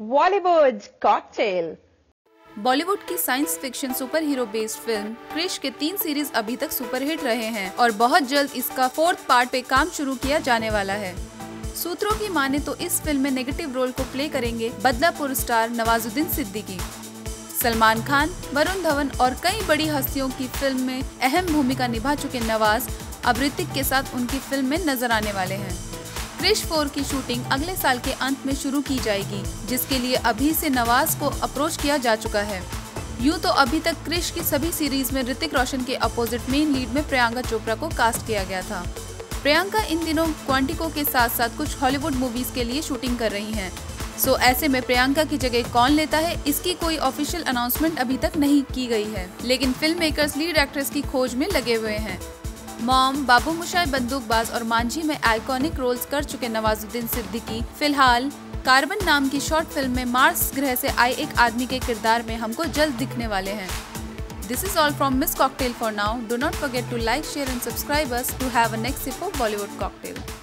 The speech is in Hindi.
बॉलीवुड कॉकटेल। बॉलीवुड की science fiction superhero based film Krrish के 3 सीरीज अभी तक सुपरहिट रहे हैं और बहुत जल्द इसका 4th पार्ट पे काम शुरू किया जाने वाला है। सूत्रों की माने तो इस फिल्म में नेगेटिव रोल को प्ले करेंगे बदलापुर स्टार नवाजुद्दीन सिद्दीकी। सलमान खान, वरुण धवन और कई बड़ी हस्तियों की फिल्म में अहम भूमिका निभा चुके नवाज अब ऋतिक के साथ उनकी फिल्म में नजर आने वाले हैं। क्रिश 4 की शूटिंग अगले साल के अंत में शुरू की जाएगी, जिसके लिए अभी से नवाज को अप्रोच किया जा चुका है। यूं तो अभी तक क्रिश की सभी सीरीज में ऋतिक रोशन के अपोजिट मेन लीड में प्रियंका चोपड़ा को कास्ट किया गया था। प्रियंका इन दिनों क्वांटिको के साथ साथ कुछ हॉलीवुड मूवीज के लिए शूटिंग कर रही हैं। सो ऐसे में प्रियंका की जगह कौन लेता है, इसकी कोई ऑफिशियल अनाउंसमेंट अभी तक नहीं की गई है, लेकिन फिल्म मेकर्स लीड एक्ट्रेस की खोज में लगे हुए हैं। मॉम, बाबू मोशाय बंदूकबाज और मांझी में आइकॉनिक रोल्स कर चुके नवाजुद्दीन सिद्दीकी फिलहाल कार्बन नाम की शॉर्ट फिल्म में मार्स ग्रह से आए एक आदमी के किरदार में हमको जल्द दिखने वाले हैं। This is all from Miss Cocktail for now. Do not forget to like, share and subscribe us to have a next sip of Bollywood cocktail.